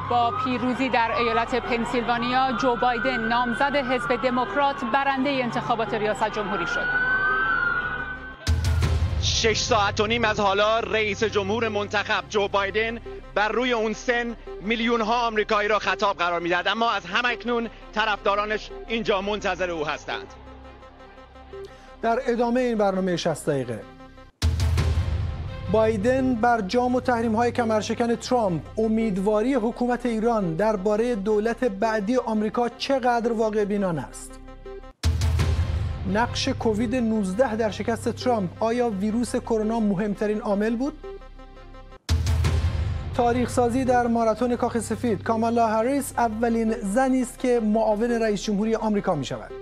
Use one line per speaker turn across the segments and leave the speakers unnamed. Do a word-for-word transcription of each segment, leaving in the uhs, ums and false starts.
با پیروزی در ایالت پنسیلوانیا، جو بایدن نامزد حزب دموکرات برنده انتخابات ریاست جمهوری شد.
شش ساعت و نیم از حالا رئیس جمهور منتخب جو بایدن بر روی اون سن میلیون ها آمریکایی را خطاب قرار میدهد، اما از همکنون طرفدارانش اینجا منتظر او هستند.
در ادامه این برنامه شصت دقیقه، بایدن بر جام و تحریم‌های کمرشکن ترامپ، امیدواری حکومت ایران درباره دولت بعدی آمریکا چقدر واقع بینانه است؟ نقش کووید نوزده در شکست ترامپ، آیا ویروس کرونا مهمترین عامل بود؟ تاریخ سازی در ماراتون کاخ سفید، کامالا هریس اولین زنی است که معاون رئیس جمهوری آمریکا می شود.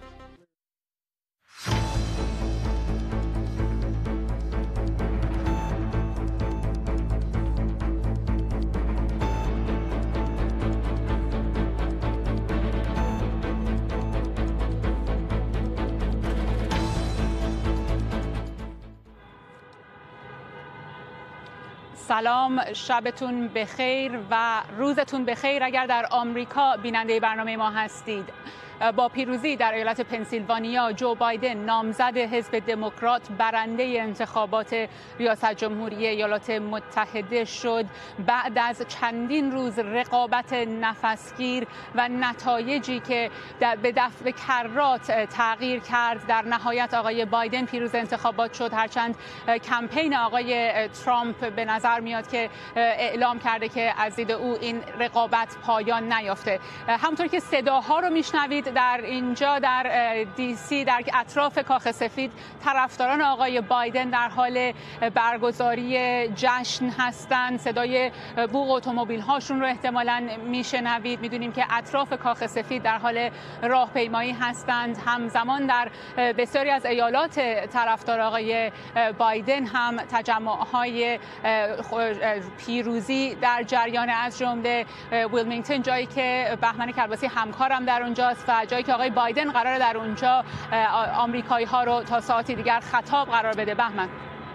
سلام، شبتون بخیر و روزتون بخیر اگر در آمریکا بیننده برنامه ما هستید. با پیروزی در ایالت پنسیلوانیا، جو بایدن نامزد حزب دموکرات برنده انتخابات ریاست جمهوری ایالات متحده شد. بعد از چندین روز رقابت نفسگیر و نتایجی که به دفع کرات تغییر کرد، در نهایت آقای بایدن پیروز انتخابات شد، هرچند کمپین آقای ترامپ به نظر میاد که اعلام کرده که از دید او این رقابت پایان نیافته. همونطور که صداها رو میشنوید در اینجا در دی سی، در اطراف کاخ سفید، طرفداران آقای بایدن در حال برگزاری جشن هستند. صدای بوق اتومبیل هاشون رو احتمالاً میشنوید. میدونیم که اطراف کاخ سفید در حال راهپیمایی هستند. همزمان در بسیاری از ایالات طرفدار آقای بایدن هم تجمع‌های پیروزی در جریان، از جمله ویلمینگتون، جایی که بهمن کرباسی همکارم در اونجاست و جایی که آقای بایدن قراره در اونجا آمریکایی ها رو تا ساعتی دیگر خطاب قرار بده. بهمن،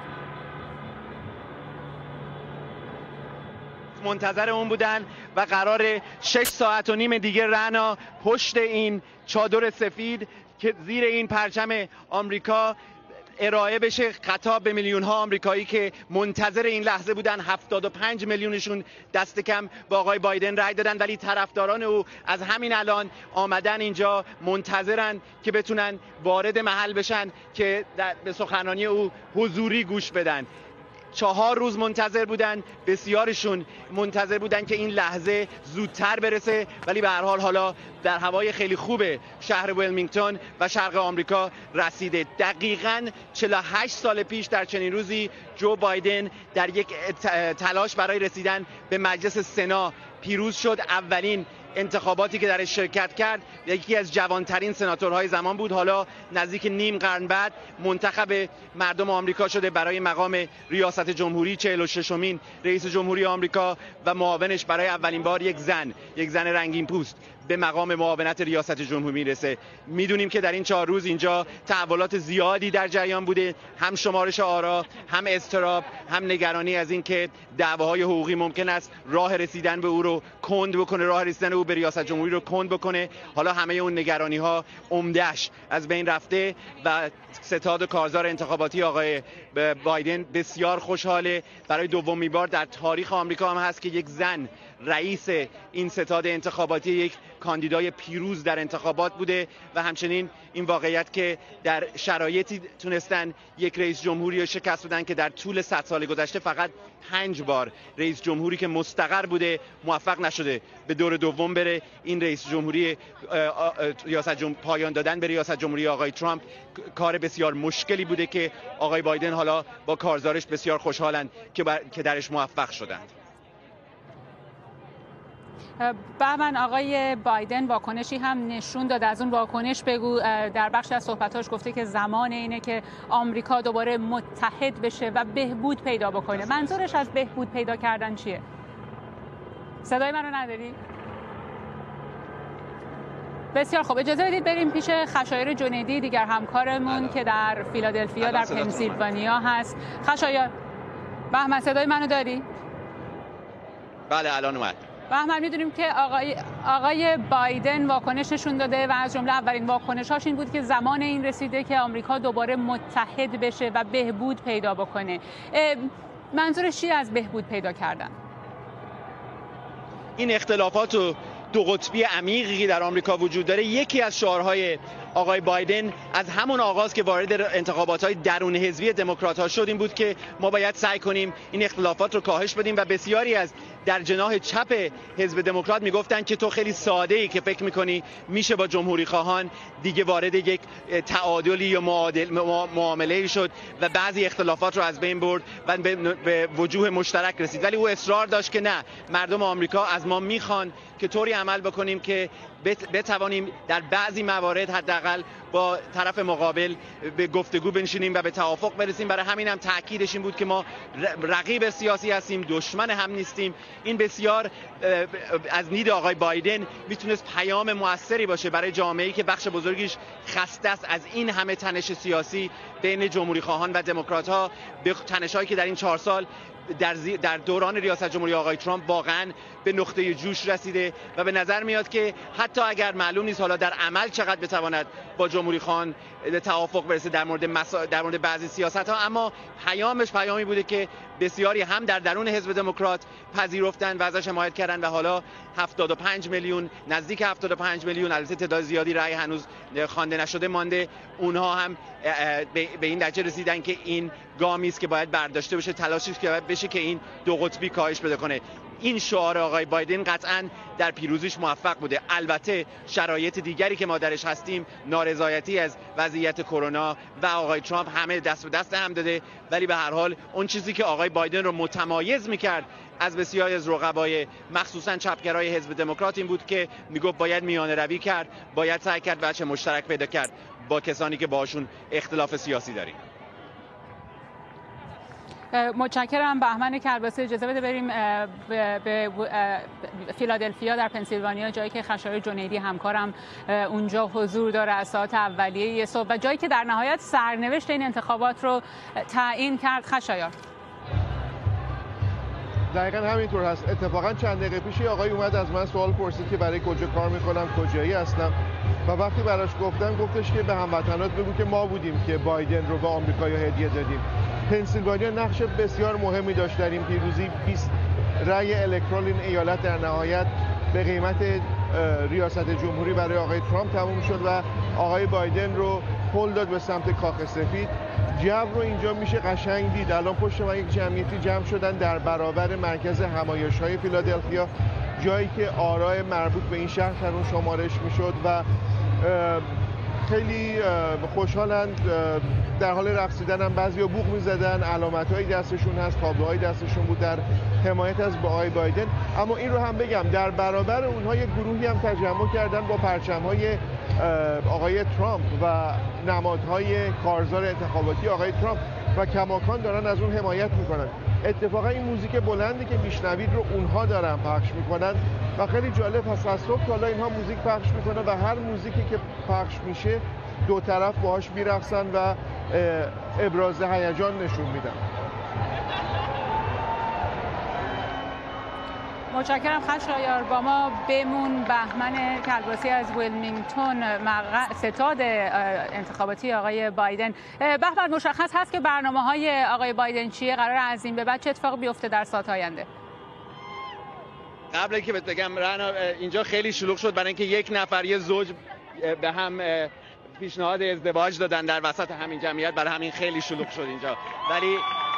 منتظر اون بودن و قرار شش ساعت و نیم دیگه رعنا پشت این چادر سفید که زیر این پرچم آمریکا ارائه بشه، خطاب به میلیون ها آمریکایی که منتظر این لحظه بودن. هفتاد و پنج میلیونشون دست کم با آقای بایدن رای دادن، ولی طرفداران او از همین الان آمدن اینجا، منتظرن که بتونن وارد محل بشن که به سخنرانی او حضوری گوش بدن. چهار روز منتظر بودن، بسیارشون منتظر بودن که این لحظه زودتر برسه، ولی به هر حال حالا در هوای خیلی خوب شهر ویلمینگتون و شرق آمریکا رسیده. دقیقاً چهل و هشت سال پیش در چنین روزی جو بایدن در یک تلاش برای رسیدن به مجلس سنا پیروز شد. اولین انتخاباتی که درش شرکت کرد، یکی از جوانترین سناتورهای زمان بود. حالا نزدیک نیم قرن بعد منتخب مردم آمریکا شده برای مقام ریاست جمهوری، چهل و ششمین رئیس جمهوری آمریکا، و معاونش برای اولین بار یک زن، یک زن رنگین پوست به مقام معاونت ریاست جمهوری میرسه. میدونیم که در این چهار روز اینجا تحولات زیادی در جریان بوده، هم شمارش آرا، هم اضطراب، هم نگرانی از این که دعواهای حقوقی ممکن است راه رسیدن به او رو کند بکنه، راه رسیدن او به ریاست جمهوری رو کند بکنه. حالا همه اون نگرانی ها عمده‌اش از بین رفته و ستاد کارزار انتخاباتی آقای بایدن بسیار خوشحاله. برای دومین بار در تاریخ آمریکا هم هست که یک زن رئیس این ستاد انتخاباتی، یک کاندیدای پیروز در انتخابات بوده، و همچنین این واقعیت که در شرایطی تونستن یک رئیس جمهوری رو شکست بدن که در طول صد سال گذشته فقط پنج بار رئیس جمهوری که مستقر بوده موفق نشده به دور دوم بره. این رئیس جمهوری ریاست جمهوری پایان دادن به ریاست جمهوری آقای ترامپ کار بسیار مشکلی بوده که آقای بایدن حالا با کارزارش بسیار خوشحالن که که درش موفق شدند.
بهمن، آقای بایدن واکنشی هم نشون داد. از اون واکنش بگو. در بخش از صحبتاش گفته که زمان اینه که آمریکا دوباره متحد بشه و بهبود پیدا بکنه. منظورش از بهبود پیدا کردن چیه؟ صدای من رو نداری؟ بسیار خوب، اجازه بدید بریم پیش خشایار جنیدی، دیگر همکارمون که در فیلادلفیا در پنسیلوانیا هست. خشایار، بهمن صدای منو داری؟
بله الان اومد.
بهمن میدونیم که آقای آقای بایدن واکنش نشون داده و از جمله اولین واکنش‌هاش این بود که زمان این رسیده که آمریکا دوباره متحد بشه و بهبود پیدا بکنه. منظورش چی از بهبود پیدا کردن؟
این اختلافات و دو قطبی عمیقی در آمریکا وجود داره یکی از شعارهای آقای بایدن از همون آغاز که وارد انتخابات‌های درون حزبی دموکرات‌ها شد این بود که ما باید سعی کنیم این اختلافات رو کاهش بدیم و بسیاری از در جناح چپ حزب دموکرات میگفتن که تو خیلی ساده‌ای که فکر می‌کنی میشه با جمهوری خواهان دیگه وارد یک تعادلی یا معامله‌ای شد و بعضی اختلافات رو از بین برد و به وجوه مشترک رسید. ولی او اصرار داشت که نه، مردم آمریکا از ما میخوان که طوری عمل بکنیم که بتوانیم در بعضی موارد حداقل با طرف مقابل به گفتگو بنشینیم و به توافق برسیم. برای همین هم تاکیدش این بود که ما رقیب سیاسی هستیم، دشمن هم نیستیم. این بسیار از دید آقای بایدن میتونست پیام موثری باشه برای جامعه‌ای که بخش بزرگیش خسته است از این همه تنش سیاسی بین جمهوری خواهان و دموکرات‌ها، به تنش‌هایی که در این چهار سال در, در دوران ریاست جمهوری آقای ترامپ واقعا به نقطه جوش رسیده و به نظر میاد که حتی اگر معلوم نیست حالا در عمل چقدر بتواند با جمهوری خواهان توافق برسه در مورد مسا... در مورد بعضی سیاست‌ها، اما پیامش پیامی بوده که بسیاری هم در درون حزب دموکرات پذیرفتن و ازش حمایت کردن و حالا هفتاد و پنج میلیون نزدیک هفتاد و پنج میلیون البته تعداد زیادی رأی هنوز خوانده نشده مانده، اونها هم به این نتیجه رسیدن که این گامی است که باید برداشته بشه، تلاشی که باید بشه که این دو قطبی کاهش پیدا کنه. این شعار آقای بایدن قطعاً در پیروزیش موفق بوده. البته شرایط دیگری که ما درش هستیم، نارضایتی از وضعیت کرونا و آقای ترامپ همه دست به دست هم داده، ولی به هر حال اون چیزی که آقای بایدن رو متمایز می‌کرد از بسیاری از رقبای مخصوصاً چپگرای حزب دموکرات این بود که میگفت باید میانه روی کرد، باید سعی کرد بچه مشترک پیدا کرد با کسانی که باشون اختلاف سیاسی داریم.
متشکرم بهمن کلباسی. اجازه بده بریم به فیلادلفیا در پنسیلوانیا، جایی که خشایار جنیدی همکارم اونجا حضور داره از ساعت اولیه صبح و جایی که در نهایت سرنوشت این انتخابات رو تعیین کرد. خشایار.
دقیقاً همینطور هست. اتفاقاً چند دقیقه پیش آقای اومد از من سوال پرسید که برای کجا کار میکنم، کجایی هستم و وقتی براش گفتم گفتش که به هموطنات بگو که ما بودیم که بایدن رو به آمریکا هدیه دادیم. پنسیلوانیا نقش بسیار مهمی داشت در این پیروزی. بیست رأی الکترال این ایالت در نهایت به قیمت ریاست جمهوری برای آقای ترامپ تموم شد و آقای بایدن رو هل داد به سمت کاخ سفید. جو رو اینجا میشه قشنگ دید. الان پشت من یک جمعیتی جمع شدن در برابر مرکز همایش‌های فیلادلفیا، جایی که آراء مربوط به این شهر در اون شمارش میشد و خیلی خوشحالند، در حال رقصیدن هم بعضیا بوق میزدن، علامت‌های دستشون هست، تابلوهای دستشون بود در حمایت از آقای بایدن. اما این رو هم بگم در برابر اونها یک گروهی هم تجمع کردن با پرچم‌های آقای ترامپ و نمادهای کارزار انتخاباتی آقای ترامپ و کماکان دارن از اون حمایت میکنن. اتفاقا این موزیک بلندی که میشنوید رو اونها دارن پخش میکنن و خیلی جالب هست. از صبح تا حالا اینها موزیک پخش میکنن و هر موزیکی که پخش میشه دو طرف باهاش میرقصن و ابراز هیجان نشون میدن.
متشکرم خشایار. با ما بمون. بهمن کلباسی از ویلمینگتون، ستاد انتخاباتی آقای بایدن. بهمن، مشخص هست که برنامه‌های آقای بایدن چیه؟ قرار از این به بعد چه اتفاقی بیفته در ساعات آینده؟
قبل اینکه بهت بگم رنا، اینجا خیلی شلوغ شد برای اینکه یک نفر یه زوج به هم پیشنهاد ازدواج دادن در وسط همین جمعیت، برای همین خیلی شلوغ شد اینجا. ولی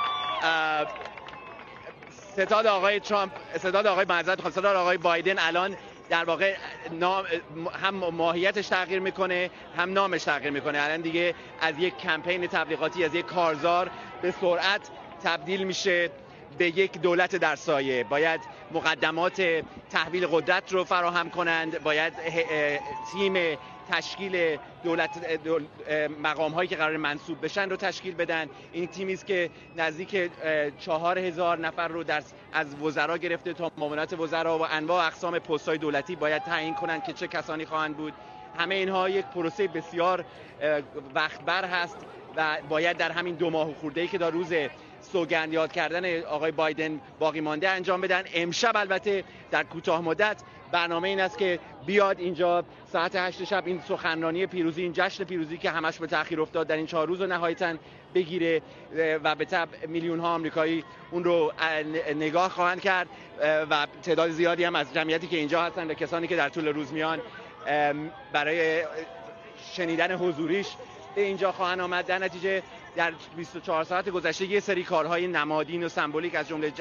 ستاد آقای ترامپ، ستاد آقای معذرت خواهم ستاد آقای بایدن الان در واقع نام هم ماهیتش تغییر میکنه هم نامش تغییر میکنه. الان دیگه از یک کمپین تبلیغاتی، از یک کارزار به سرعت تبدیل میشه به یک دولت در سایه. باید مقدمات تحویل قدرت رو فراهم کنند، باید تیم تشکیل دولت دول مقام هایی که قرار منصوب بشن رو تشکیل بدن. این تیمی است که نزدیک چهار هزار نفر رو در از وزرا گرفته تا معاونت وزرا و انواع اقسام پست های دولتی باید تعیین کنند که چه کسانی خواهند بود. همه اینها یک پروسه بسیار وقت بر هست و باید در همین دو ماه خورده ای که در روز سوگند یاد کردن آقای بایدن باقی مانده انجام بدن. امشب البته در کوتاه مدت برنامه این است که بیاد اینجا ساعت هشت شب این سخنرانی پیروزی، این جشن پیروزی که همش به تأخیر افتاد در این چهار روز رو نهایتاً بگیره و به تبع میلیون ها آمریکایی اون رو نگاه خواهند کرد و تعداد زیادی هم از جمعیتی که اینجا هستن و کسانی که در طول روز میان برای شنیدن حضوریش به اینجا خواهند آمد. در نتیجه در بیست و چهار ساعت گذشته یه سری کارهای نمادین و سمبولیک از جمله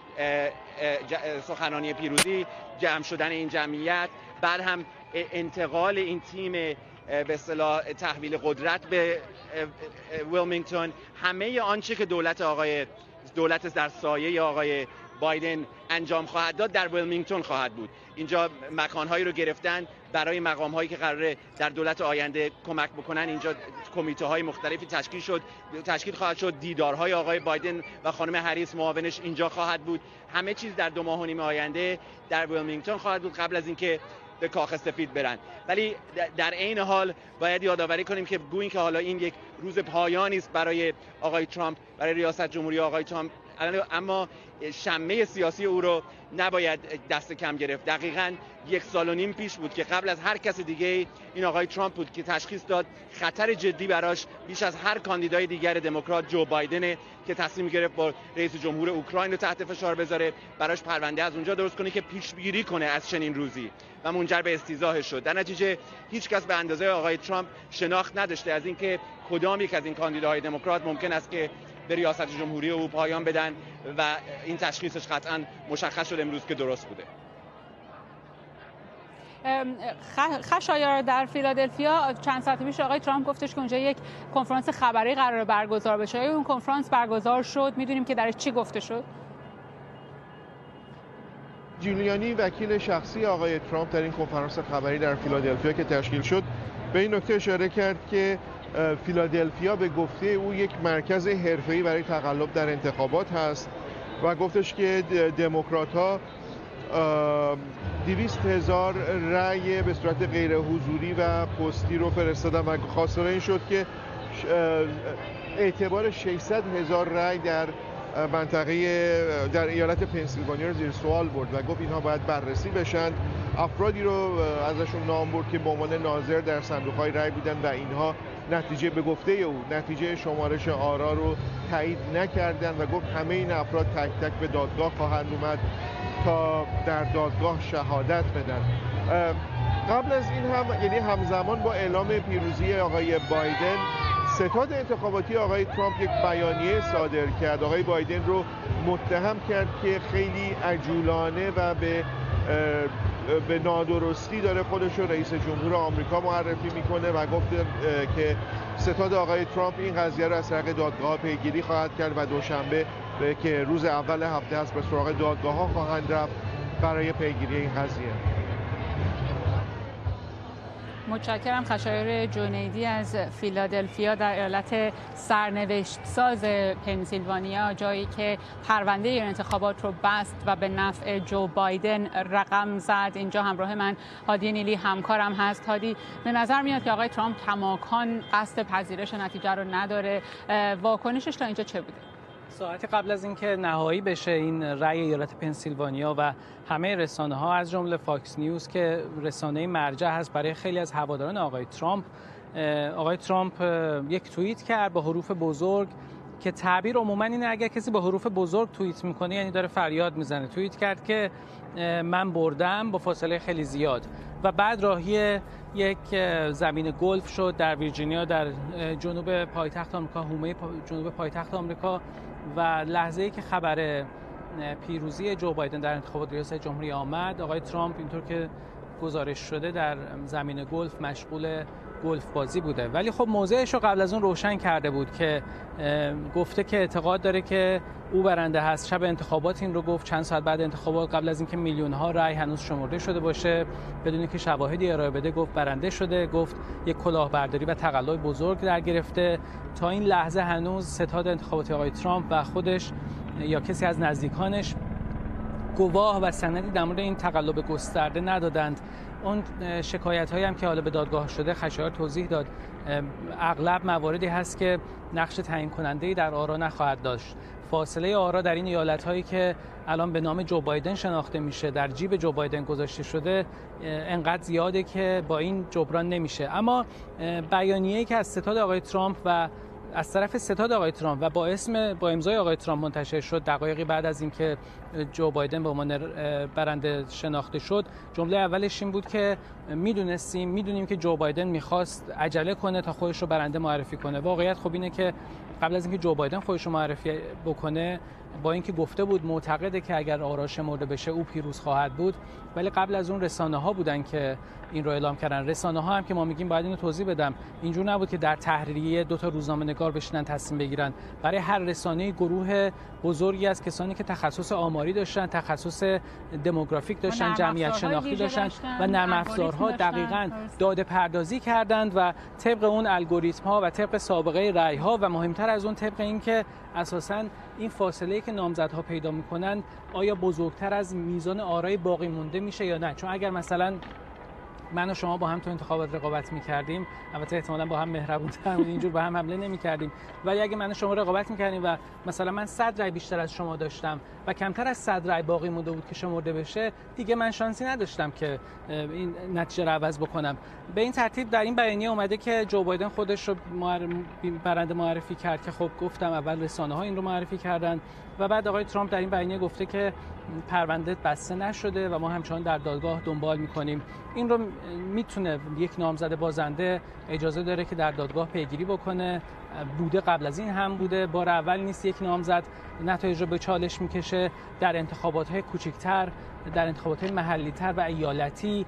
سخنرانی پیروزی، جمع شدن این جمعیت، بعد هم انتقال این تیم به اصطلاح تحویل قدرت به ویلمینگتون، همه آنچه که دولت آقای دولت در سایه آقای بایدن انجام خواهد داد در ویلمینگتون خواهد بود. اینجا مکانهایی رو گرفتن برای مقامهایی که قراره در دولت آینده کمک بکنن. اینجا کمیته های مختلفی تشکیل شد تشکیل خواهد شد. دیدارهای آقای بایدن و خانم هریس معاونش اینجا خواهد بود. همه چیز در دو ماه و نیم آینده در ویلمینگتون خواهد بود قبل از اینکه به کاخ سفید برن. ولی در عین حال باید یادآوری کنیم که گویی که حالا این یک روز پایانی است برای آقای ترامپ، برای ریاست جمهوری آقای ترامپ، اما شمه سیاسی او رو نباید دست کم گرفت. دقیقاً یک سال و نیم پیش بود که قبل از هر کس دیگه این آقای ترامپ بود که تشخیص داد خطر جدی براش بیش از هر کاندیدای دیگر دموکرات جو بایدنه که تصمیم گرفت با رئیس جمهور اوکراین رو تحت فشار بذاره، براش پرونده از اونجا درست کنه که پیشگیری کنه از چنین روزی و منجر به استیضاحش شد. در نتیجه هیچ کس به اندازه آقای ترامپ شناخت نداشته از اینکه کدام یک از این کاندیداهای دموکرات ممکن است که به ریاست جمهوری او پایان بدن و این تشخیصش قطعاً مشخص شد امروز که درست بوده.
خشایار در فیلادلفیا چند ساعت پیش آقای ترامپ گفتش که اونجا یک کنفرانس خبری قرار برگزار بشه. اون کنفرانس برگزار شد؟ میدونیم که درش چی گفته شد؟
جولیانی وکیل شخصی آقای ترامپ در این کنفرانس خبری در فیلادلفیا که تشکیل شد به این نکته اشاره کرد که فیلادلفیا به گفته او یک مرکز حرفه‌ای برای تقلب در انتخابات هست و گفتش که دموکرات‌ها دویست هزار رأی به صورت غیر حضوری و پستی رو فرستادن و خواستار این شد که اعتبار ششصد هزار رأی در منطقه در ایالت پنسیلوانیا رو زیر سوال برد و گفت اینها باید بررسی بشن. افرادی رو ازشون نام برد که به عنوان ناظر در صندوق‌های رأی بودن و اینها نتیجه به گفته او نتیجه شمارش آرا رو تایید نکردن و گفت همه این افراد تک تک به دادگاه خواهند اومد تا در دادگاه شهادت بدن. قبل از این هم یعنی همزمان با اعلام پیروزی آقای بایدن، ستاد انتخاباتی آقای ترامپ یک بیانیه صادر کرد. آقای بایدن رو متهم کرد که خیلی عجولانه و به به نادرستی داره خودش رو رئیس جمهور آمریکا معرفی میکنه و گفت که ستاد آقای ترامپ این قضیه رو از طریق دادگاه پیگیری خواهد کرد و دوشنبه که روز اول هفته است به سراغ دادگاه ها خواهند رفت برای پیگیری این قضیه.
متشکرم. خشایار جنیدی از فیلادلفیا در ایالت سرنوشت ساز پنسیلوانیا، جایی که پرونده این انتخابات رو بست و به نفع جو بایدن رقم زد. اینجا همراه من هادی نیلی همکارم هست. هادی، به نظر میاد که آقای ترامپ کماکان قصد پذیرش نتیجه رو نداره. واکنشش تا اینجا چه بوده؟
ساعتی قبل از اینکه نهایی بشه این رأی ایالت پنسیلوانیا و همه رسانه ها از جمله فاکس نیوز که رسانه مرجع هست برای خیلی از هواداران آقای ترامپ، آقای ترامپ یک توییت کرد با حروف بزرگ که تعبیر عموما اینه اگر کسی با حروف بزرگ توییت میکنه یعنی داره فریاد میزنه. توییت کرد که من بردم با فاصله خیلی زیاد و بعد راهی یک زمین گلف شد در ویرجینیا در جنوب پایتخت آمریکا، حومه جنوب پایتخت آمریکا، و لحظه‌ای که خبر پیروزی جو بایدن در انتخابات ریاست جمهوری آمد، آقای ترامپ اینطور که گزارش شده در زمین گلف مشغول گلف بازی بوده. ولی خب موضعش رو قبل از اون روشن کرده بود که گفته که اعتقاد داره که او برنده هست. شب انتخابات این رو گفت، چند ساعت بعد انتخابات، قبل از اینکه میلیون ها رأی هنوز شمرده شده باشه، بدون اینکه شواهدی ارائه بده، گفت برنده شده. گفت یک کلاهبرداری و تقلای بزرگ در گرفته. تا این لحظه هنوز ستاد انتخاباتی آقای ترامپ و خودش یا کسی از نزدیکانش گواه و سندی در مورد این تقلب گسترده ندادند. اون شکایت هایی هم که حالا به دادگاه شده، خشایار توضیح داد، اغلب مواردی هست که نقش تعیین کننده در آرا نخواهد داشت فاصله آرا در این ایالت‌هایی که الان به نام جو بایدن شناخته میشه در جیب جو بایدن گذاشته شده انقدر زیاده که با این جبران نمیشه. اما بیانیه‌ای که از ستاد آقای ترامپ و از طرف ستاد آقای ترامپ و با اسم با امضای آقای ترامپ منتشر شد دقایقی بعد از اینکه جو بایدن به عنوان برنده شناخته شد، جمله اولش این بود که میدونستیم میدونیم که جو بایدن میخواست عجله کنه تا خودش رو برنده معرفی کنه. واقعیت خب اینه که قبل از اینکه جو بایدن خودش رو معرفی بکنه، با اینکه گفته بود معتقده که اگر آرا شمرده بشه او پیروز خواهد بود، ولی قبل از اون رسانه‌ها بودن که این رو اعلام کردن. رسانه‌ها هم که ما میگیم باید اینو توضیح بدم، اینجور نبود که در تحریریه دو تا روزنامه‌نگار بشینن تصمیم بگیرن. برای هر رسانه‌ای گروه بزرگی از کسانی که تخصص آماری داشتن، تخصص دموگرافیک داشتن، جمعیت شناختی داشتن و نرم افزارها دقیقاً داده پردازی کردند و طبق اون الگوریتم‌ها و طبق سابقه رأی‌ها و مهمتر از اون طبق اینکه اساساً این فاصله‌ای که نامزدها پیدا می‌کنن آیا بزرگتر از میزان آرای باقی مونده میشه یا نه. چون اگر مثلا من و شما با هم تو انتخابات رقابت می‌کردیم، البته احتمالاً با هم مهربون‌تر بودیم، اینجور با هم حمله نمی‌کردیم، ولی اگه من و شما رقابت می‌کردیم و مثلا من صد رای بیشتر از شما داشتم و کمتر از صد رای باقی مونده بود که شمرده بشه، دیگه من شانسی نداشتم که این نتیجه رو عوض بکنم. به این ترتیب در این بیانیه اومده که جو بایدن خودش رو برنده معرفی کرد که خب گفتم اول رسانه‌ها این رو معرفی کردن و بعد آقای ترامپ در این بیانیه گفته که پرونده بسته نشده و ما همچنان در دادگاه دنبال می‌کنیم. این رو میتونه یک نامزد بازنده اجازه داره که در دادگاه پیگیری بکنه. بوده قبل از این هم بوده، بار اول نیست یک نامزد نتایج رو به چالش میکشه. در انتخابات‌های کوچکتر، در انتخابات‌های محلی‌تر و ایالتی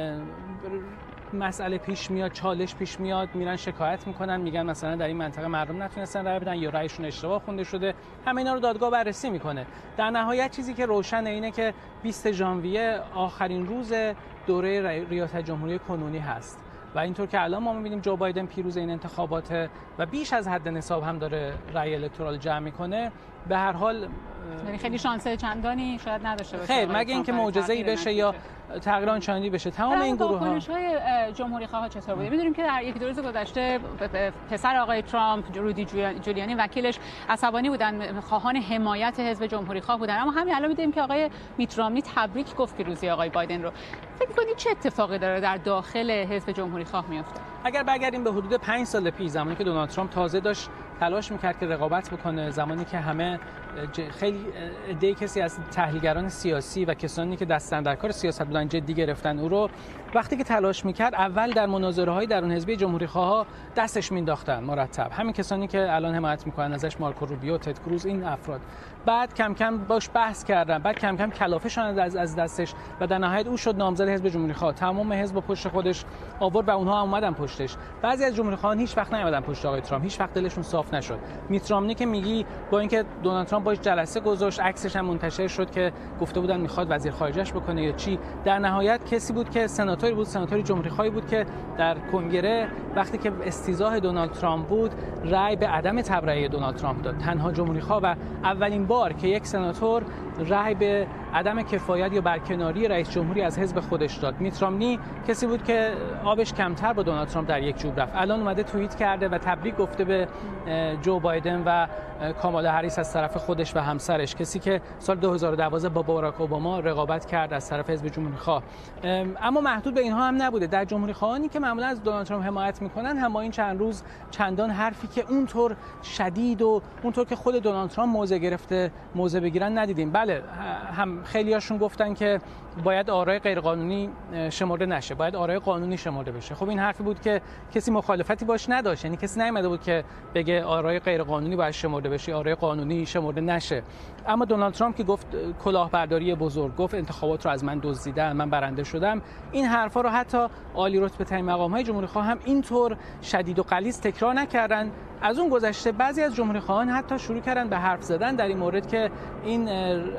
مسئله پیش میاد، چالش پیش میاد، میرن شکایت میکنن، میگن مثلا در این منطقه مردم نتونستن رأی بدن یا رأیشون اشتباه خونده شده. همه اینا رو دادگاه بررسی میکنه. در نهایت چیزی که روشنه اینه که بیست ژانویه آخرین روز دوره ریاست جمهوری کنونی هست و اینطور که الان ما می‌بینیم جو بایدن پیروز این انتخابات و بیش از حد نصاب هم داره رأی الکترال جمع میکنه. به هر حال
یعنی خیلی شانس چندانی شاید نداشته باشه،
خیر مگه اینکه معجزه‌ای بشه یا تغییر آنچنانی بشه. تمام این گروه‌ها
واکنش‌های جمهوری خواها چطور بوده؟ می‌دونیم که در یک دو روز گذشته پسر آقای ترامپ رودی جولیانی وکیلش عصبانی بودن، خواهان حمایت حزب جمهوری خواه بودن، اما همین الان می‌دونیم که آقای میت رامنی تبریک گفت پیروزی آقای بایدن رو. فکر می‌کنید چه اتفاقی داره در داخل حزب جمهوری خواه میفته؟
اگر برگردیم به حدود پنج سال پیش، زمانی که دونالد ترامپ تازه داشت تلاش می‌کرد که رقابت بکنه، زمانی که همه خیلی عده کسی از تحلیلگران سیاسی و کسانی که دستن در کار سیاست بودن جدی گرفتن او رو، وقتی که تلاش میکرد اول در مناظره‌های درون حزبی جمهوری خواها دستش مینداختن مرتب، همین کسانی که الان حمایت میکنن ازش، مارکو روبیو، تد کروز، این افراد. بعد کم کم باش بحث کردن، بعد کم کم کلافه‌شان از از دستش و در نهایت او شد نامزد حزب جمهوری خواه. تمام حزب پشت خودش آورد و اونها هم اومدن پشتش. بعضی از جمهوری خواهان هیچ وقت نیومدن پشت آقای ترامپ، هیچ وقت دلشون صاف نشد. میت رامنی که میگی با اینکه دونالد ترامپ باش جلسه گذاشت، عکسش هم منتشر شد که گفته بودن میخواد وزیر خارجه‌اش بکنه یا چی، در نهایت کسی بود که سناتوری بود، سناتوری جمهوری خواهی بود که در کنگره وقتی که استیضاح دونالد ترامپ بود رأی به عدم تبرئه دونالد ترامپ داد. تنها جمهوری خواه و اولین بار که یک سناتور رأی به عدم کفایت یا برکناری رئیس جمهوری از حزب خودش داد. میت رامنی کسی بود که آبش کمتر با دونالد ترامپ در یک جوب رفت. الان اومده توییت کرده و تبریک گفته به جو بایدن و کامالا هریس از طرف خودش و همسرش، کسی که سال دو هزار و دوازده با باراک اوباما رقابت کرد از طرف حزب جمهوری خواه. اما محدود به اینها هم نبوده. در جمهوری خواهانی که معمولا از دونالد ترامپ حمایت میکنن هم با این چند روز چندان حرفی که اونطور شدید و اونطور که خود دونالد ترامپ موضع گرفته موضع بگیرن ندیدیم. بله، هم خیلیاشون گفتن که باید آرای غیرقانونی شمرده نشه، باید آرای قانونی شمرده بشه. خب این حرفی بود که کسی مخالفتی باش نداشت، یعنی کسی نیامده بود که بگه آرای غیرقانونی باید شمرده بشه، آرای قانونی شمرده نشه. اما دونالد ترامپ که گفت کلاهبرداری بزرگ، گفت انتخابات رو از من دزدیدن، من برنده شدم، این حرفا رو حتی عالی رتبه ترین مقام‌های جمهوری خواه هم اینطور شدید و غلیظ تکرار نکردن. از اون گذشته بعضی از جمهوری خواهان حتی شروع کردن به حرف زدن در این مورد که این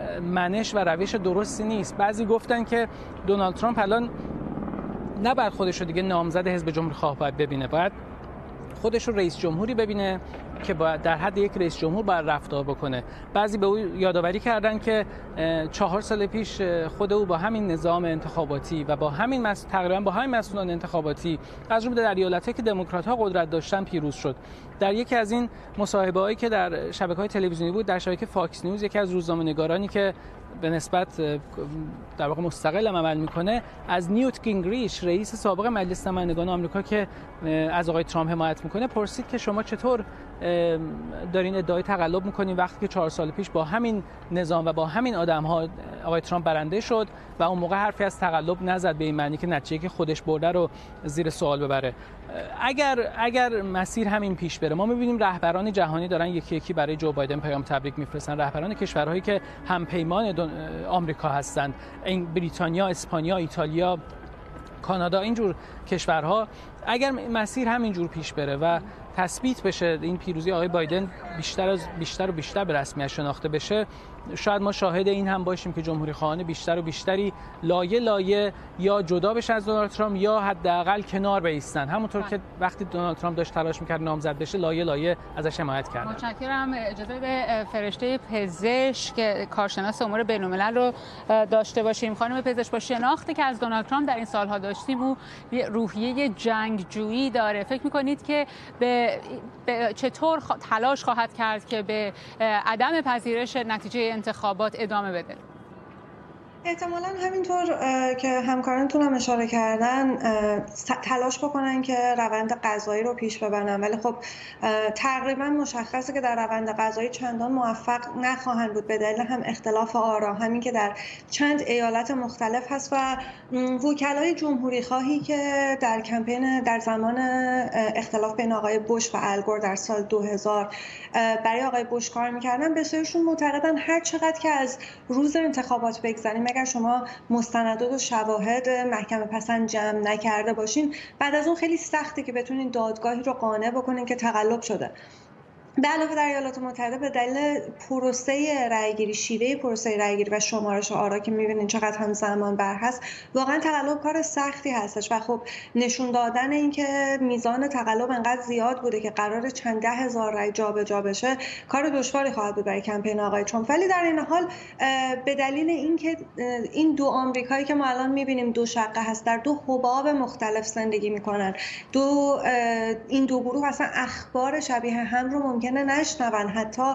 منش و روش درستی نیست. بعضی گفتن که دونالد ترامپ الان نباید خودش رو دیگه نامزد حزب جمهوری خواه باید ببینه، باید خودش رو رئیس جمهوری ببینه که باید در حد یک رئیس جمهور باید رفتار بکنه. بعضی به او یادآوری کردن که چهار سال پیش خود او با همین نظام انتخاباتی و با همین مس... تقریبا با همین مسئولان انتخاباتی از جمله در ایالت‌هایی که دموکرات‌ها قدرت داشتن پیروز شد. در یکی از این مصاحبه‌هایی که در شبکه‌های تلویزیونی بود در شبکه فاکس نیوز، یکی از روزنامه‌نگارانی که به نسبت در واقع مستقل عمل میکنه از نیوت گینگریچ، رئیس سابق مجلس نمایندگان آمریکا که از آقای ترامپ حمایت میکنه، پرسید که شما چطور دارین ادعای تقلب میکنین وقتی که چهار سال پیش با همین نظام و با همین آدم‌ها آقای ترامپ برنده شد و اون موقع حرفی از تقلب نزد به این معنی که نتیجه‌ای که خودش برده رو زیر سوال ببره. اگر اگر مسیر همین پیش بره، ما می‌بینیم رهبران جهانی دارن یکی یکی برای جو بایدن پیام تبریک میفرستن، رهبران کشورهایی که همپیمان آمریکا هستند، این بریتانیا، اسپانیا، ایتالیا، کانادا، اینجور کشورها. اگر مسیر همینجور پیش بره و تثبیت بشه این پیروزی آقای بایدن بیشتر از بیشتر و بیشتر به رسمیت شناخته بشه، شاید ما شاهد این هم باشیم که جمهوری خواهان بیشتر و بیشتری لایه لایه یا جدا بشه از دونالد ترامپ یا حداقل کنار بایستن، همونطور که وقتی دونالد ترامپ داشت تلاش می‌کرد نامزد بشه لایه لایه ازش حمایت کردن.
متشکرم. اجازه به فرشته پزشک که کارشناس امور بین‌الملل رو داشته باشیم. خانم پزشک، با شناختی که از دونالد ترامپ در این سال‌ها داشتیم، او روحیه جنگجویی داره. فکر می‌کنید که به, به چطور تلاش خواهد کرد که به عدم پذیرش نتیجه انتخابات ادامه بده؟
احتمالاً همینطور که همکارانتون هم اشاره کردن تلاش بکنن که روند قضایی رو پیش ببرن، ولی خب تقریبا مشخصه که در روند قضایی چندان موفق نخواهند بود به دلیل هم اختلاف آرا، همین که در چند ایالت مختلف هست و وکلای جمهوری خواهی که در کمپین در زمان اختلاف بین آقای بوش و الگور در سال دو هزار برای آقای بوش کار میکردن، بسیارشون معتقدن هر چقدر که از روز انتخابات بگذریم، اگر شما مستندات و شواهد محکمه پسند جمع نکرده باشین، بعد از اون خیلی سخته که بتونین دادگاهی رو قانع بکنین که تقلب شده. به علاوه در ایالات متحده به دلیل پروسه رأیگیری، شیوه پروسه رأیگیری و شمارش آرا که می‌بینین چقدر هم زمان بر هست، واقعا تقلب کار سختی هستش و خب نشون دادن اینکه میزان تقلب انقدر زیاد بوده که قرار چند ده هزار رأی جابجا بشه کار دشواری خواهد بود برای کمپین آقای ترامپ. ولی در این حال به دلیل اینکه این دو آمریکایی که ما الان می‌بینیم دو شقه هست، در دو حباب مختلف زندگی می‌کنن، دو این دو گروه اصلا اخبار شبیه هم رو ممکن نشنون، حتی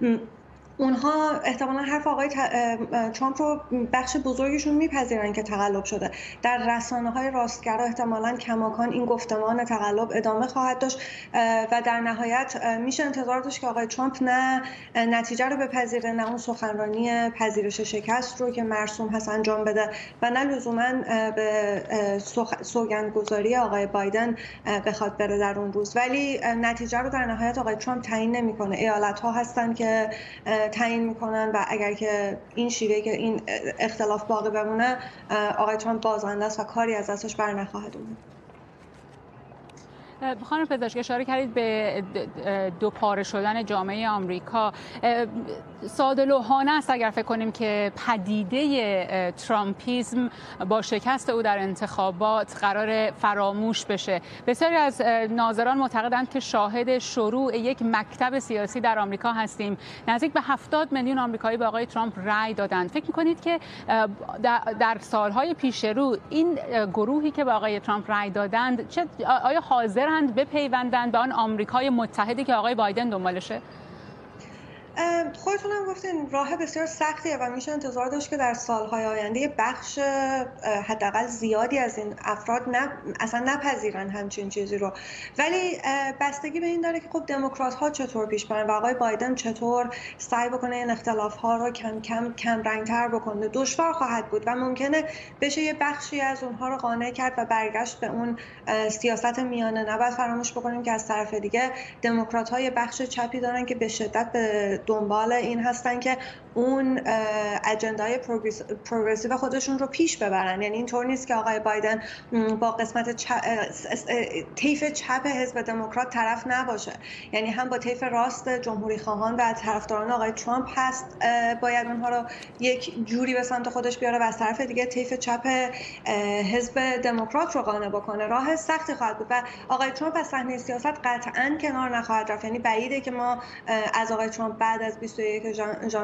اونها احتمالاً حرف آقای ترامپ رو بخش بزرگشون میپذیرن که تقلب شده. در رسانه‌های راستگرا احتمالاً کماکان این گفتمان تقلب ادامه خواهد داشت و در نهایت میشه انتظار داشت که آقای ترامپ نه نتیجه رو بپذیره، نه اون سخنرانی پذیرش شکست رو که مرسوم هست انجام بده و نه لزوماً به سوگندگذاری آقای بایدن بخواد بره در اون روز. ولی نتیجه رو در نهایت آقای ترامپ تعیین نمی‌کنه، ایالت‌ها هستن که تعیین میکنن و اگر که این شیوه که این اختلاف باقی بمونه، آقای ترامپ بازنده است و کاری از دستش بر نخواهد اومد.
خانم پزشک، اشاره کردید به دو پاره شدن جامعه آمریکا. ساده‌لوحانه است اگر فکر کنیم که پدیده ترامپیسم با شکست او در انتخابات قرار فراموش بشه. بسیاری از ناظران معتقدند که شاهد شروع یک مکتب سیاسی در آمریکا هستیم. نزدیک به هفتاد میلیون آمریکایی به آقای ترامپ رأی دادند. فکر می‌کنید که در سالهای پیش رو این گروهی که به آقای ترامپ رأی دادند چه آیا حاضر بپیوندن به آن آمریکای متحدی که آقای بایدن دنبالشه؟
خودتون هم گفتین راه بسیار سختیه و میشه انتظار داشت که در سالهای آینده یه بخش حداقل زیادی از این افراد نه اصلا نپذیرن همچین چیزی رو. ولی بستگی به این داره که خب دموکرات ها چطور پیش برن و آقای بایدن چطور سعی بکنه این اختلاف ها رو کم کم کم رنگ‌تر بکنه. دشوار خواهد بود و ممکنه بشه یه بخشی از اونها رو قانع کرد و برگشت به اون سیاست میانه. نباید فراموش بکنیم که از طرف دیگه دموکرات ها یه بخش چپی دارن که به شدت به دنبال این هستن که اون اجندای پروگرسیو خودشون رو پیش ببرن. یعنی اینطور نیست که آقای بایدن با قسمت چپ، طیف چپ حزب دموکرات طرف نباشه، یعنی هم با طیف راست جمهوری خواهان و طرفداران آقای ترامپ هست، باید اونها رو یک جوری به سمت خودش بیاره و از طرف دیگه طیف چپ حزب دموکرات رو قانع بکنه. راه سختی خواهد بود و آقای ترامپ از صحنه سیاست قطعاً کنار نخواهد رفت. یعنی بعیده که ما از آقای ترامپ بعد از بیست و یکم ژانویه دو هزار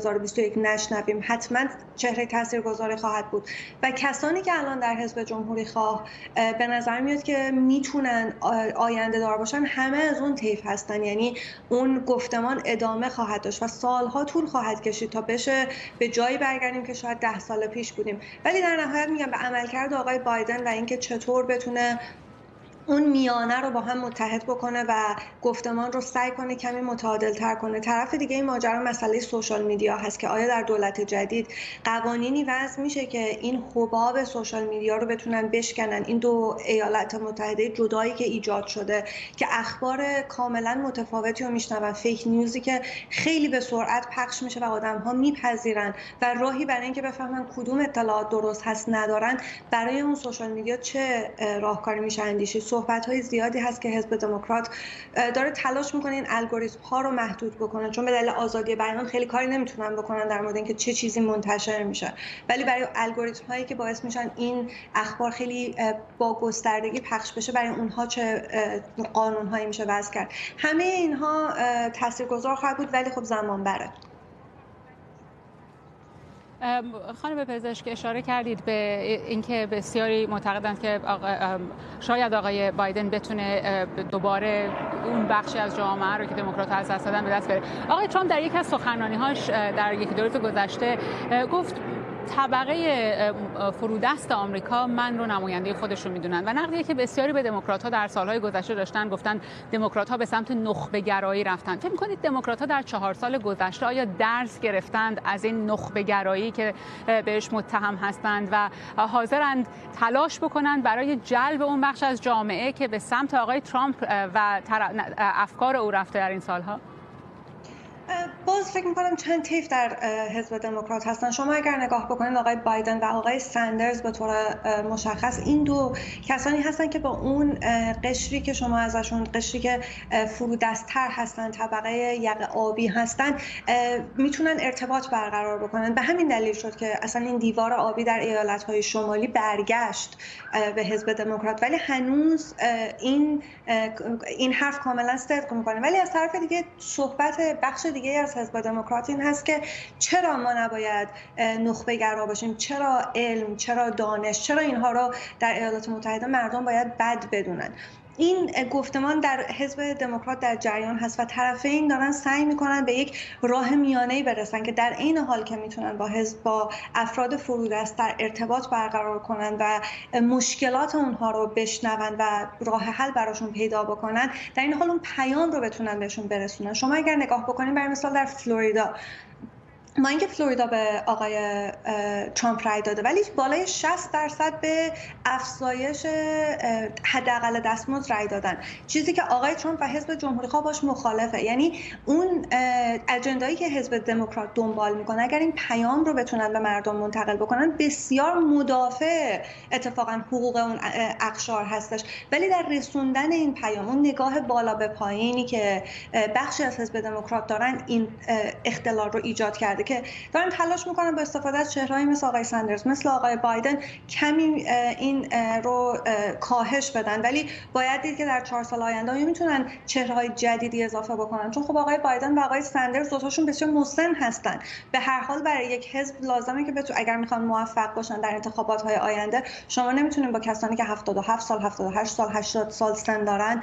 هزار و بیست و یک نشنویم حتما چهره تاثیرگذاری خواهد بود. و کسانی که الان در حزب جمهوری خواه به نظر میاد که میتونن آینده دار باشن همه از اون طیف هستن، یعنی اون گفتمان ادامه خواهد داشت و سالها طول خواهد کشید تا بشه به جایی برگردیم که شاید ده سال پیش بودیم. ولی در نهایت میگم به عملکرد آقای بایدن و اینکه چطور بتونه اون میانه رو با هم متحد بکنه و گفتمان رو سعی کنه کمی متعادل تر کنه. طرف دیگه این ماجرا مسئله سوشال میدیا هست که آیا در دولت جدید قوانینی وضع میشه که این حباب سوشال میدیا رو بتونن بشکنن، این دو ایالات متحده جدایی که ایجاد شده که اخبار کاملا متفاوتی رو میشنون، فیک نیوزی که خیلی به سرعت پخش میشه و آدم‌ها میپذیرن و راهی برای اینکه بفهمن کدوم اطلاعات درست هست ندارن، برای اون سوشال میدیا چه راهکاری میشه اندیشید. صحبت‌های زیادی هست که حزب دموکرات داره تلاش میکنه این الگوریتم‌ها رو محدود بکنه، چون به دلیل آزادی بیان خیلی کاری نمیتونن بکنن در مورد اینکه چه چیزی منتشر میشه، ولی برای الگوریتم‌هایی که باعث میشن این اخبار خیلی با گستردگی پخش بشه، برای اونها چه قانون‌هایی میشه وضع کرد. همه اینها تاثیرگذار خواهد بود، ولی خب زمان بره.
خانم پزشک اشاره کردید به اینکه بسیاری معتقدند که آقا شاید آقای بایدن بتونه دوباره اون بخشی از جامعه رو که دموکرات‌ها از دست دادن به دست بیاره. آقای ترامپ در یک از سخنرانی‌هاش در یک دو روز گذشته گفت طبقه فرودست آمریکا من رو نماینده خودشون میدونن و نقدی که بسیاری به دموکرات‌ها در سالهای گذشته داشتن، گفتن دموکرات‌ها به سمت نخبه گرایی رفتن. فکر می‌کنید دموکرات‌ها در چهار سال گذشته آیا درس گرفتند از این نخبه گرایی که بهش متهم هستند و حاضرند تلاش بکنند برای جلب اون بخش از جامعه که به سمت آقای ترامپ و افکار او رفته در این سالها؟
باز فکر میکنم چند طیف در حزب دموکرات هستن. شما اگر نگاه بکنید آقای بایدن و آقای سندرز به طور مشخص این دو کسانی هستن که با اون قشری که شما ازشون قشری که فرودست‌تر هستن، طبقه یقه آبی هستن، میتونن ارتباط برقرار بکنن. به همین دلیل شد که اصلا این دیوار آبی در ایالت‌های شمالی برگشت به حزب دموکرات، ولی هنوز این این حرف کاملا صدق میکنه. ولی از طرف دیگه صحبت بخش دیگه از حزب دموکرات این هست که چرا ما نباید نخبه گرا باشیم، چرا علم، چرا دانش، چرا اینها رو در ایالات متحده مردم باید بد بدونن. این گفتمان در حزب دموکرات در جریان هست و طرفین دارن سعی میکنن به یک راه میانه‌ای برسن که در عین حال که میتونن با حزب با افراد فرودست در ارتباط برقرار کنن و مشکلات اونها رو بشنون و راه حل براشون پیدا بکنن، در این حال اون پیام رو بتونن بهشون برسونن. شما اگر نگاه بکنید برای مثال در فلوریدا، ما اینکه فلوریدا به آقای ترامپ رای داده ولی بالای شصت درصد به افزایش حداقل دستمزد رای دادن، چیزی که آقای ترامپ و حزب جمهوری خواه باش مخالفه. یعنی اون اجندایی که حزب دموکرات دنبال میکنه اگر این پیام رو بتونن به مردم منتقل بکنن، بسیار مدافع اتفاقا حقوق اون اقشار هستش، ولی در رسوندن این پیام، اون نگاه بالا به پایینی که بخشی از حزب دموکرات دارن، این اختلال رو ایجاد کرده که دارن تلاش میکنن با استفاده از چهرهایی مثل آقای سندرز، مثل آقای بایدن کمی این رو کاهش بدن. ولی باید دید که در چهار سال آینده میتونن چهرههای جدیدی اضافه بکنن، چون خب آقای بایدن و آقای سندرز دوتاشون بسیار مسن هستن. به هر حال برای یک حزب لازمه که بتون اگر میخوان موفق باشن در انتخابات های آینده، شما نمیتونین با کسانی که هفتاد و هفت سال، هفتاد و هشت سال، هشتاد سال سن دارن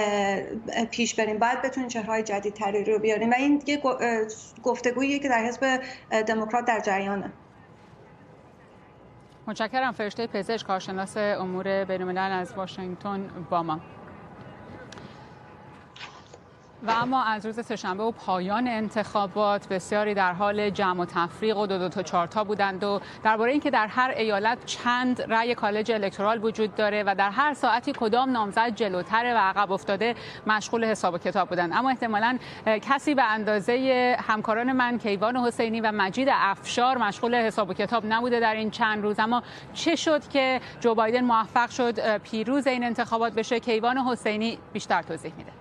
پیش بریم. باید بتونین چهرههای جدیدتری رو بیارین و این دیگه گفتگویی که در حزب دموکرات در جریانه.
متشکرم. فرشته پزشک، کارشناس امور بین‌الملل از واشنگتن با ما. و اما از روز سه‌شنبه و پایان انتخابات بسیاری در حال جمع و تفریق و دو دو تا چهار تا بودند و درباره اینکه در هر ایالت چند رأی کالج الکترال وجود داره و در هر ساعتی کدام نامزد جلوتره و عقب افتاده مشغول حساب و کتاب بودند. اما احتمالاً کسی به اندازه همکاران من کیوان حسینی و مجید افشار مشغول حساب و کتاب نبوده در این چند روز. اما چه شد که جو بایدن موفق شد پیروز این انتخابات بشه؟ کیوان حسینی بیشتر توضیح میده.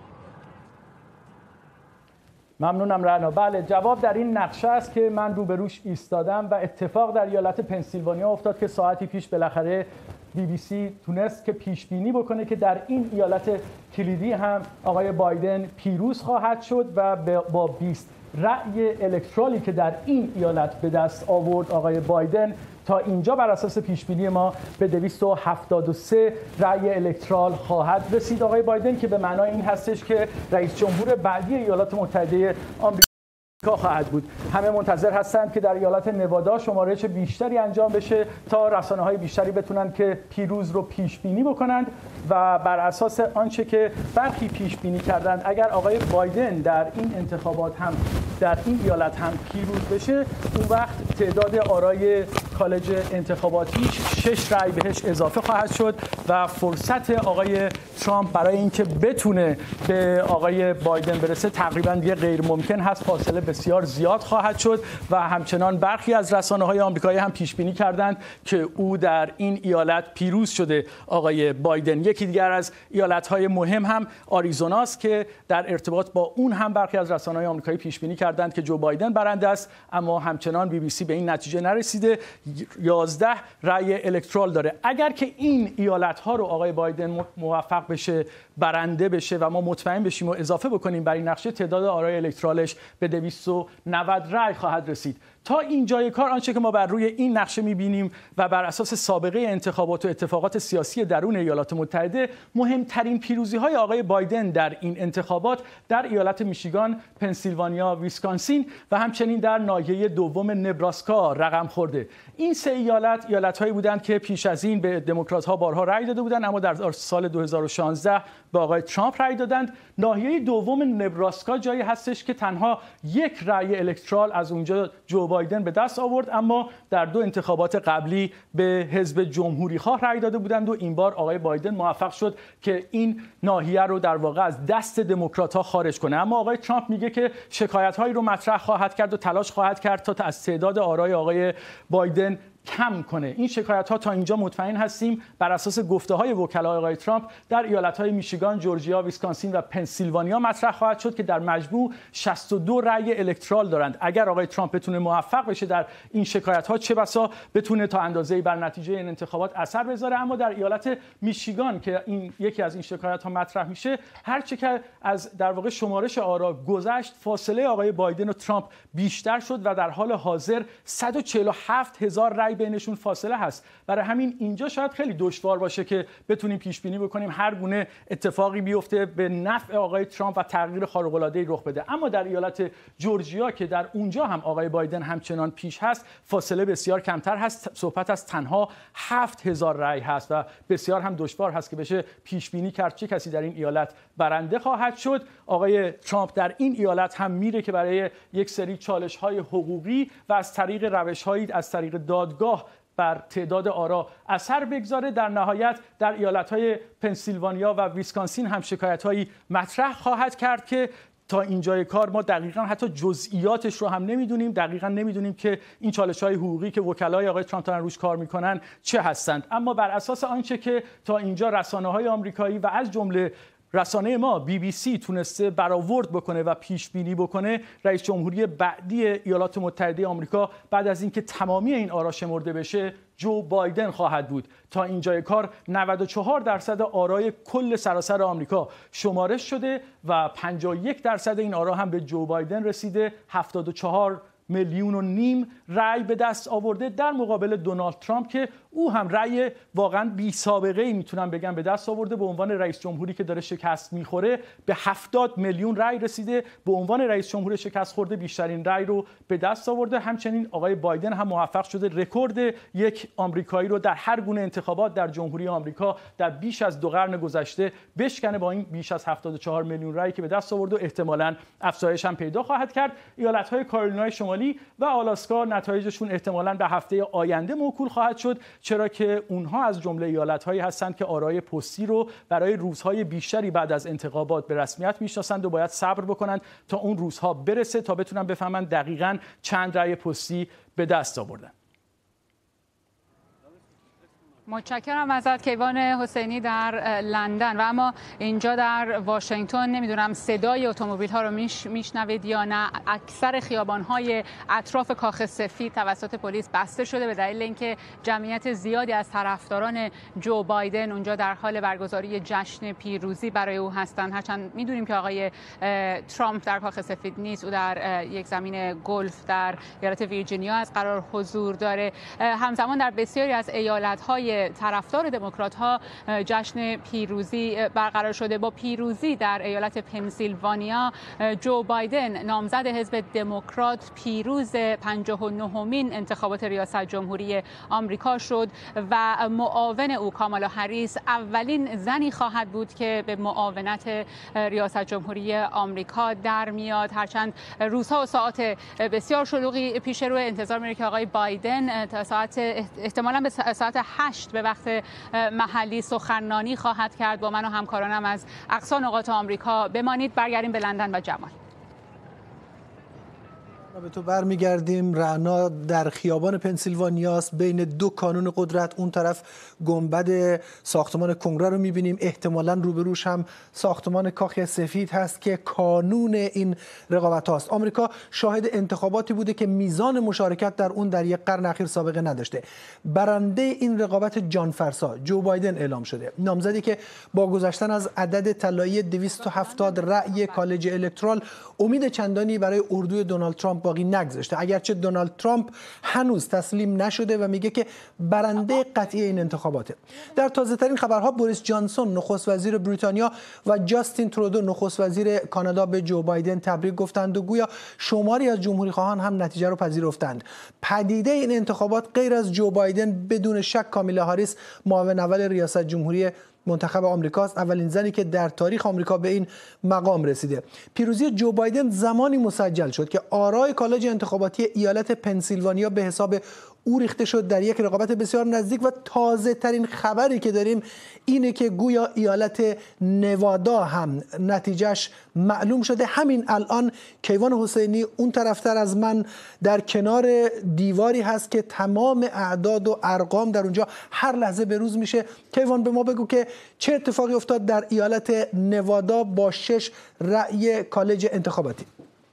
ممنونم رعنا. بله، جواب در این نقشه است که من روبروش ایستادم و اتفاق در ایالت پنسیلوانیا افتاد که ساعتی پیش بالاخره بی بی سی تونست که پیش بینی بکنه که در این ایالت کلیدی هم آقای بایدن پیروز خواهد شد و با بیست رأی الکترالی که در این ایالت به دست آورد آقای بایدن تا اینجا بر اساس پیشبینی ما به دویست و هفتاد و سه رأی الکترال خواهد رسید آقای بایدن، که به معنای این هستش که رئیس جمهور بعدی ایالات متحده آمریکا خواهد بود. همه منتظر هستند که در ایالت نوادا شمارش بیشتری انجام بشه تا رسانه‌های بیشتری بتونن که پیروز رو پیش بینی بکنند و بر اساس آنچه که برخی پیش بینی کردند اگر آقای بایدن در این انتخابات هم در این ایالت هم پیروز بشه، اون وقت تعداد آرای کالج انتخاباتیش شش رأی بهش اضافه خواهد شد و فرصت آقای ترامپ برای اینکه بتونه به آقای بایدن برسه تقریبا دیگه غیر ممکن هست. فاصله بسیار زیاد خواهد شد و همچنان برخی از رسانه‌های آمریکایی هم پیش بینی کردند که او در این ایالت پیروز شده آقای بایدن. یکی دیگر از ایالت‌های مهم هم آریزوناست که در ارتباط با اون هم برخی از رسانه‌های آمریکایی پیش بینی کردند که جو بایدن برنده است، اما همچنان بی بی سی به این نتیجه نرسیده. یازده رأی الکترال داره. اگر که این ایالت‌ها رو آقای بایدن موفق بشه برنده بشه و ما مطمئن بشیم و اضافه بکنیم بر این نقشه، تعداد آرای الکترالش به دویست و نود رأی خواهد رسید. تا اینجای کار آنچه که ما بر روی این نقشه می‌بینیم و بر اساس سابقه انتخابات و اتفاقات سیاسی درون ایالات متحده، مهمترین پیروزی‌های آقای بایدن در این انتخابات در ایالت میشیگان، پنسیلوانیا، ویسکانسین و همچنین در ناحیه دوم نبراسکا رقم خورده. این سه ایالت ایالت‌هایی بودند که پیش از این به دموکرات‌ها بارها رأی داده بودند، اما در سال دو هزار و شانزده به آقای ترامپ رأی دادند. ناحیه دوم نبراسکا جایی هستش که تنها یک رأی الکترال از اونجا جو بایدن به دست آورد، اما در دو انتخابات قبلی به حزب جمهوری خواه رأی داده بودند و این بار آقای بایدن موفق شد که این ناحیه رو در واقع از دست دموکرات‌ها خارج کنه. اما آقای ترامپ میگه که شکایت‌هایی رو مطرح خواهد کرد و تلاش خواهد کرد تا از تعداد آرای آقای بایدن کم کنه. این شکایت‌ها تا اینجا مطمئن هستیم بر اساس گفته‌های وکلای آقای ترامپ در ایالت‌های میشیگان، جورجیا، ویسکانسین و پنسیلوانیا مطرح خواهد شد که در مجموع شصت و دو رأی الکترال دارند. اگر آقای ترامپ بتونه موفق بشه در این شکایت‌ها، چه بسا بتونه تا اندازه‌ای بر نتیجه این انتخابات اثر بذاره. اما در ایالت میشیگان که این یکی از این شکایت‌ها مطرح میشه، هر چه که از در واقع شمارش آرا گذشت، فاصله آقای بایدن و ترامپ بیشتر شد و در حال حاضر صد و چهل و هفت هزار رأی بینشون فاصله هست. برای همین اینجا شاید خیلی دشوار باشه که بتونیم پیش بینی بکنیم هر گونه اتفاقی بیفته به نفع آقای ترامپ و تغییر خارق العاده ای رخ بده. اما در ایالت جورجیا که در اونجا هم آقای بایدن همچنان پیش هست، فاصله بسیار کمتر هست. صحبت از تنها هفت هزار رأی هست و بسیار هم دشوار هست که بشه پیش بینی کرد چه کسی در این ایالت برنده خواهد شد. آقای ترامپ در این ایالت هم میره که برای یک سری چالش‌های حقوقی و از طریق روش‌هایی از طریق دادگاه بر تعداد آرا اثر بگذاره. در نهایت در ایالت‌های پنسیلوانیا و ویسکانسین هم شکایت‌هایی مطرح خواهد کرد که تا اینجای کار ما دقیقاً حتی جزئیاتش رو هم نمیدونیم. دقیقاً نمیدونیم که این چالش‌های حقوقی که وکلای آقای ترامپ دارن روش کار میکنن چه هستند. اما بر اساس آنچه که تا اینجا رسانه‌های آمریکایی و از جمله رسانه ما بی بی سی تونسته برآورد بکنه و پیش بینی بکنه، رئیس جمهوری بعدی ایالات متحده آمریکا بعد از اینکه تمامی این آرا شمرده بشه جو بایدن خواهد بود. تا اینجای کار نود و چهار درصد آرای کل سراسر آمریکا شمارش شده و پنجاه و یک درصد این آرا هم به جو بایدن رسیده. هفتاد و چهار میلیون و نیم رأی به دست آورده در مقابل دونالد ترامپ که او هم رأی واقعا بی سابقه ای میتونم بگم به دست آورده. به عنوان رئیس جمهوری که داره شکست میخوره به هفتاد میلیون رأی رسیده. به عنوان رئیس جمهور شکست خورده بیشترین رأی رو به دست آورده. همچنین آقای بایدن هم موفق شده رکورد یک آمریکایی رو در هر گونه انتخابات در جمهوری آمریکا در بیش از دو قرن گذشته بشکنه با این بیش از هفتاد و چهار میلیون رأی که به دست آورده و احتمالاً افزایش هم پیدا خواهد کرد. ایالت‌های کارولینای شمالی و آلاسکا نتایجشون احتمالاً به هفته آینده موکول خواهد شد، چرا که اونها از جمله ایالت‌هایی هستند که آرای پستی رو برای روزهای بیشتری بعد از انتخابات به رسمیت میشناسند و باید صبر بکنند تا اون روزها برسه تا بتونن بفهمن دقیقاً چند رأی پستی به دست آوردن.
متشکرم ازت کیوان حسینی در لندن. و اما اینجا در واشنگتن نمیدونم صدای اتومبیل ها رو میش میشنوید یا نه، اکثر خیابان های اطراف کاخ سفید توسط پلیس بسته شده به دلیل اینکه جمعیت زیادی از طرفداران جو بایدن اونجا در حال برگزاری جشن پیروزی برای او هستند. هرچند میدونیم که آقای ترامپ در کاخ سفید نیست، او در یک زمین گلف در ایالت ویرجینیا از قرار حضور داره. همزمان در بسیاری از ایالت های طرفدار دموکرات ها جشن پیروزی برقرار شده. با پیروزی در ایالت پنسیلوانیا جو بایدن نامزد حزب دموکرات پیروز پنجاه و نهمین انتخابات ریاست جمهوری آمریکا شد و معاون او کامالا هریس اولین زنی خواهد بود که به معاونت ریاست جمهوری آمریکا در میاد. هرچند روزها و ساعات بسیار شلوغی پیش رو، انتظار میره که آقای بایدن تا ساعت احتمالاً به ساعت هشت به وقت محلی سخنرانی خواهد کرد. با من و همکارانم از اقصا نقاط آمریکا بمانید. برگردیم به لندن و جمال.
به تو برمیگردیم. رعنا در خیابان پنسیلوانیاست بین دو کانون قدرت. اون طرف گنبد ساختمان کنگره رو میبینیم، احتمالاً روبروش هم ساختمان کاخ سفید هست که کانون این رقابت هاست. آمریکا شاهد انتخاباتی بوده که میزان مشارکت در اون در یک قرن اخیر سابقه نداشته. برنده این رقابت جان فرسا جو بایدن اعلام شده، نامزدی که با گذشتن از عدد طلایی دویست و هفتاد رأی کالج الکترال امید چندانی برای اردوی دونالد ترامپ باقی نگذاشته، اگرچه دونالد ترامپ هنوز تسلیم نشده و میگه که برنده قطعی این انتخاباته. در تازه ترین خبرها بوریس جانسون نخست وزیر بریتانیا و جاستین ترودو نخست وزیر کانادا به جو بایدن تبریک گفتند و گویا شماری از جمهوری خواهان هم نتیجه رو پذیرفتند. پدیده این انتخابات غیر از جو بایدن بدون شک کامیلا هاریس معاون اول ریاست جمهوری منتخب آمریکاست، اولین زنی که در تاریخ آمریکا به این مقام رسیده. پیروزی جو بایدن زمانی مسجل شد که آرای کالج انتخاباتی ایالت پنسیلوانیا به حساب او ریخته شد در یک رقابت بسیار نزدیک و تازه ترین خبری که داریم اینه که گویا ایالت نوادا هم نتیجهش معلوم شده. همین الان کیوان حسینی اون طرفتر از من در کنار دیواری هست که تمام اعداد و ارقام در اونجا هر لحظه بروز میشه. کیوان به ما بگو که چه اتفاقی افتاد در ایالت نوادا با شش رأی کالج انتخاباتی؟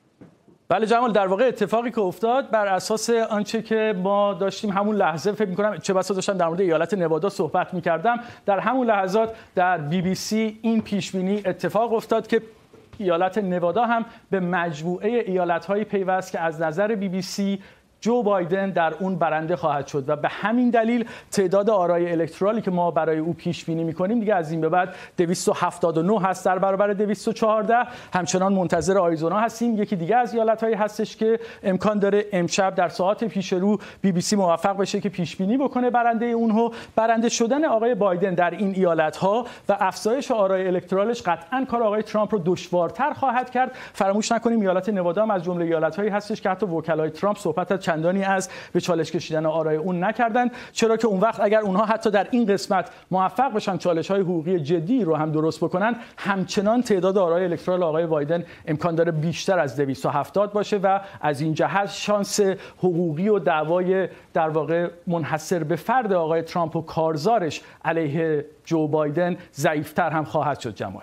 بله جمال، در واقع اتفاقی که افتاد بر اساس آنچه که ما داشتیم همون لحظه، فکر می‌کنم چه بسا داشتم در مورد ایالت نوادا صحبت می‌کردم، در همون لحظات در بی بی سی این پیشبینی اتفاق افتاد که ایالت نوادا هم به مجموعه ایالت‌های پیوست که از نظر بی بی سی جو بایدن در اون برنده خواهد شد و به همین دلیل تعداد آرای الکترالی که ما برای او پیش بینی می‌کنیم دیگه از این به بعد دویست و هفتاد و نه هست در برابر دویست و چهارده. همچنان منتظر آریزونا هستیم، یکی دیگه از ایالت‌هایی هستش که امکان داره امشب در ساعات پیش رو بی بی سی موفق بشه که پیش بینی بکنه برنده اونها. برنده شدن آقای بایدن در این ایالت‌ها و افزایش آرای الکترالش قطعاً کار آقای ترامپ رو دشوارتر خواهد کرد. فراموش نکنیم ایالت نوادا هم از جمله ایالت‌هایی هستش که حتی وکلای ترامپ صحبت چندانی از به چالش کشیدن آرای اون نکردن، چرا که اون وقت اگر اونها حتی در این قسمت موفق بشن چالش‌های حقوقی جدی رو هم درست بکنن، همچنان تعداد آرای الکترال آقای بایدن امکان داره بیشتر از دویست و هفتاد باشه و از این جهت شانس حقوقی و دعوای در واقع منحصر به فرد آقای ترامپ و کارزارش علیه جو بایدن ضعیف‌تر هم خواهد شد. جمال